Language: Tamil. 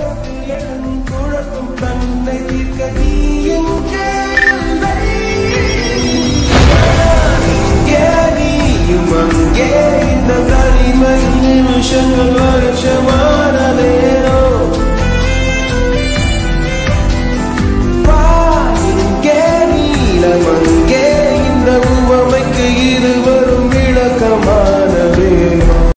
Mangge in the valley, my name is Shanghai.